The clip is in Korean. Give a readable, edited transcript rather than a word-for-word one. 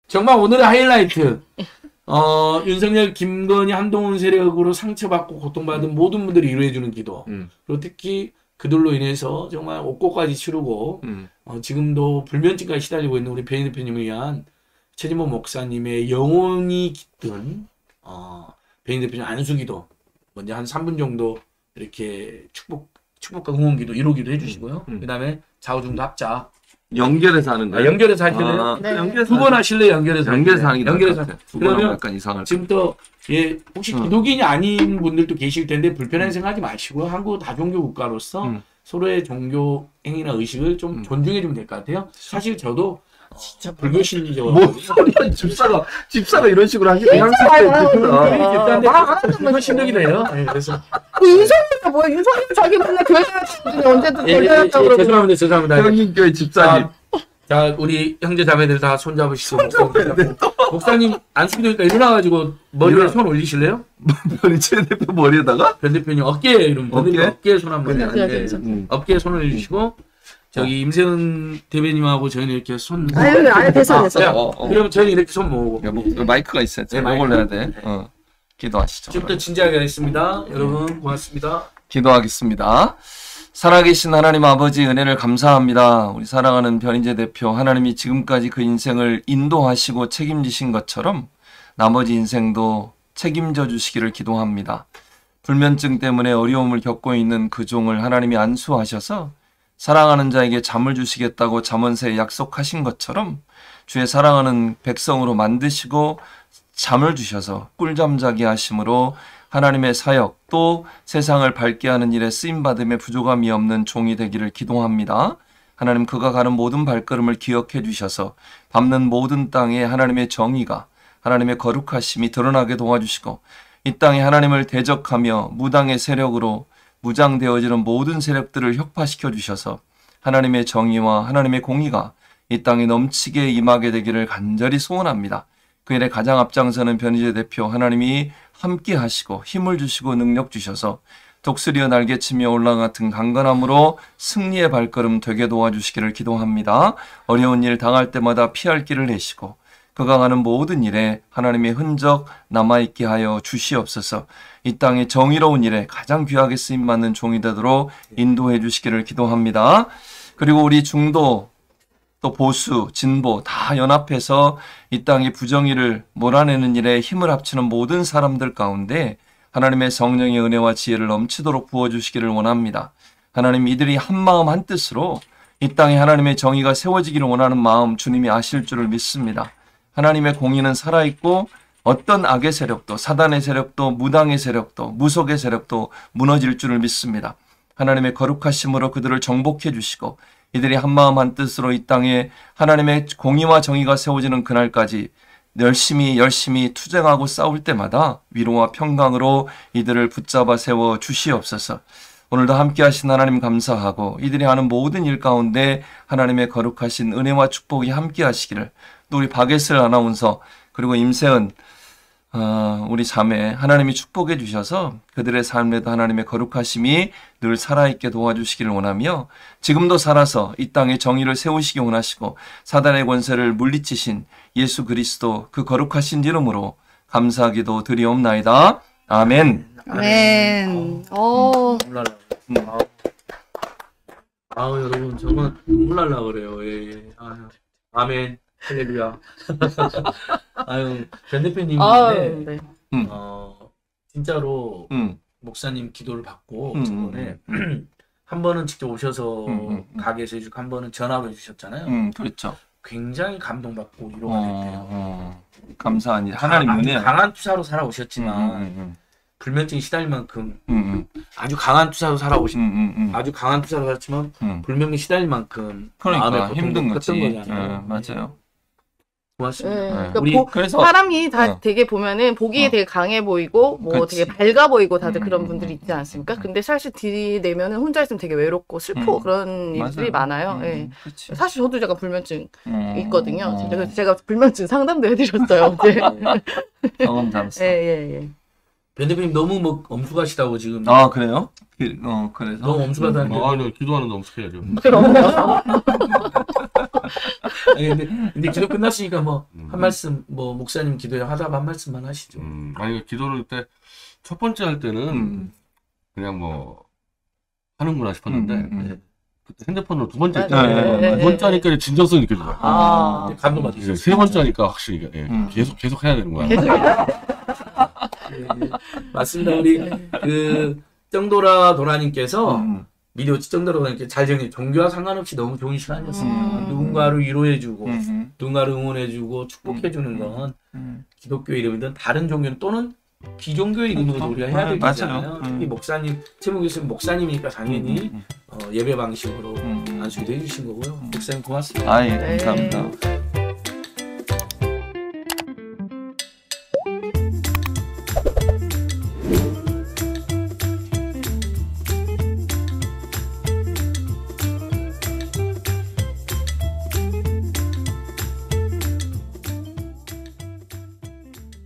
정말 오늘의 하이라이트. 윤석열, 김건희, 한동훈 세력으로 상처받고 고통받은 모든 분들이 위로해주는 기도. 그리고 특히 그들로 인해서 정말 옥고까지 치르고, 지금도 불면증까지 시달리고 있는 우리 배인 대표님을 위한 최진모 목사님의 영혼이 깃든, 배인 대표님 안수기도. 먼저 한 3분 정도 이렇게 축복과 응원기도, 위로기도 해주시고요. 그 다음에 좌우중도 합작. 연결해서 하는 거예요? 연결해서 하실래요? 네. 두 번 하실래요? 연결해서 하는 게 연결해서. 그러면 약간 이상할 지금부터 혹시 기독인이 아닌 분들도 계실 텐데 불편한 생각하지 마시고요. 한국 다종교 국가로서 서로의 종교 행위나 의식을 좀 존중해 주면 될 것 같아요. 사실 저도 진짜 불교 신자고 뭐 소리야, 집사가 이런 식으로 하시면 불교 신자기도 해요. 네, 그래서 윤석열이 뭐야? 윤석열 자기 맨날 교회 다니시더니 언제든 교회 다녔다고 그러고. 죄송합니다. 형님교회 집사님. 자, 우리 형제 자매들 다 손 잡으시고 목사님 안수기도니까 일어나가지고 머리에 손 올리실래요? 최 대표 머리에다가? 변 대표님 어깨에 이러면 어깨에 손 한번 어깨에 손을 올리시고 저기 임세은 대변님하고 저희는 이렇게 손 아니 됐어. 그러면 저희는 이렇게 손 모으고 마이크가 있어야지. 네, 이걸 내야 돼. 기도하시죠. 지금부터 진지하게 하겠습니다. 여러분 고맙습니다. 기도하겠습니다. 살아계신 하나님 아버지 은혜를 감사합니다. 우리 사랑하는 변인재 대표, 하나님이 지금까지 그 인생을 인도하시고 책임지신 것처럼 나머지 인생도 책임져 주시기를 기도합니다. 불면증 때문에 어려움을 겪고 있는 그 종을 하나님이 안수하셔서 사랑하는 자에게 잠을 주시겠다고 잠언서에 약속하신 것처럼 주의 사랑하는 백성으로 만드시고 잠을 주셔서 꿀잠 자게 하심으로 하나님의 사역 또 세상을 밝게 하는 일에 쓰임받음에 부족함이 없는 종이 되기를 기도합니다. 하나님 그가 가는 모든 발걸음을 기억해 주셔서 밟는 모든 땅에 하나님의 정의가 하나님의 거룩하심이 드러나게 도와주시고 이 땅에 하나님을 대적하며 무당의 세력으로 무장되어지는 모든 세력들을 혁파시켜 주셔서 하나님의 정의와 하나님의 공의가 이 땅에 넘치게 임하게 되기를 간절히 소원합니다. 그 일에 가장 앞장서는 변희재 대표 하나님이 함께 하시고 힘을 주시고 능력 주셔서 독수리와 날개치며 올라간 같은 강건함으로 승리의 발걸음 되게 도와주시기를 기도합니다. 어려운 일 당할 때마다 피할 길을 내시고 그가 가는 모든 일에 하나님의 흔적 남아있게 하여 주시옵소서. 이 땅의 정의로운 일에 가장 귀하게 쓰임받는 종이 되도록 인도해 주시기를 기도합니다. 그리고 우리 중도 또 보수, 진보 다 연합해서 이 땅의 부정의를 몰아내는 일에 힘을 합치는 모든 사람들 가운데 하나님의 성령의 은혜와 지혜를 넘치도록 부어주시기를 원합니다. 하나님 이들이 한마음 한뜻으로 이 땅에 하나님의 정의가 세워지기를 원하는 마음 주님이 아실 줄을 믿습니다. 하나님의 공의는 살아있고 어떤 악의 세력도 사단의 세력도 무당의 세력도 무속의 세력도 무너질 줄을 믿습니다. 하나님의 거룩하심으로 그들을 정복해 주시고 이들이 한마음 한뜻으로 이 땅에 하나님의 공의와 정의가 세워지는 그날까지 열심히 투쟁하고 싸울 때마다 위로와 평강으로 이들을 붙잡아 세워 주시옵소서. 오늘도 함께 하신 하나님 감사하고 이들이 하는 모든 일 가운데 하나님의 거룩하신 은혜와 축복이 함께 하시기를 또 우리 박예슬 아나운서 그리고 임세은 우리 자매 하나님이 축복해 주셔서 그들의 삶에도 하나님의 거룩하심이 늘 살아있게 도와주시기를 원하며 지금도 살아서 이 땅에 정의를 세우시기 원하시고 사단의 권세를 물리치신 예수 그리스도 그 거룩하신 이름으로 감사하기도 드리옵나이다. 아멘. 아멘. 여러분 정말 눈물 날라 그래요. 예. 아멘. 할렐루야. 변 대표님인데 진짜로 목사님 기도를 받고 저번에 한 번은 직접 오셔서 가게에서 해주고 한 번은 전화로 해주셨잖아요. 그렇죠. 굉장히 감동받고 위로가 됐대요. 감사한 일. 하나님 은혜야. 강한 투사로 살아오셨지만 불면증이 시달릴 만큼 아주 강한 투사로 아주 강한 투사로 살았지만 불면증이 시달릴 만큼 그러니까 힘든 거지. 거잖아요. 맞아요. 고맙습니다. 그러니까 그래서 사람이 다 되게 보면은 보기에 되게 강해 보이고 뭐 그치. 되게 밝아 보이고 다들 그런 분들이 있지 않습니까? 근데 사실 뒤 내면은 혼자 있으면 되게 외롭고 슬프고 그런 일들이 많아요. 예. 사실 저도 약간 불면증 있거든요. 그래서 제가 불면증 상담도 해드렸어요. 어제. 경험 잘했어. 예. 변 대표님 너무 뭐 엄숙하시다고 지금. 아 그래요? 그래서 너무 엄숙하다는 게. 아니요, 기도하는데 엄숙해야죠. 그럼요. 근데 기도 끝났으니까 뭐 한 말씀 뭐 목사님 기도에 하다가 한 말씀만 하시죠. 아니 기도를 때 첫 번째 할 때는 그냥 뭐 하는구나 싶었는데 그때 핸드폰으로 두 번째 했잖아요. 두 번째 하니까 진정성이 느껴지더라고요. 감동받으셨어요. 세 번째 하니까 확실히 계속 해야 되는 거야. 맞습니다. 우리 그 정도라 도라님께서 미디어 정도라 도라님께 잘 정해 종교와 상관없이 너무 좋은 시간이었습니다. 누군가를 위로해주고 누군가를 응원해주고 축복해주는 건 기독교 이름이든 다른 종교 또는 비종교의 이름으로 우리가 해야 되잖아요. 특히 목사님, 최무 교수님 목사님이니까 당연히 예배 방식으로 안수도 해주신 거고요. 목사님 고맙습니다. 예, 감사합니다.